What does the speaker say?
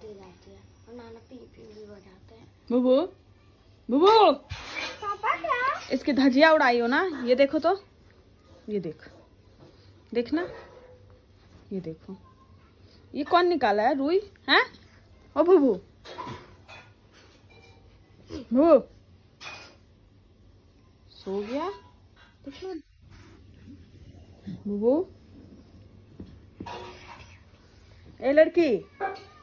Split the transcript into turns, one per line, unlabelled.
बजती रहती है और नाना पी पी भी बजाते हैं।
बुबू बुबू
पापा क्या
इसकी धजिया उड़ाई हो ना, ये देखो तो, ये देखना, ये देखो ये कौन निकाला है, रुई है? ओ बुबू बुबू सो गया देखो बुबू। ए लड़की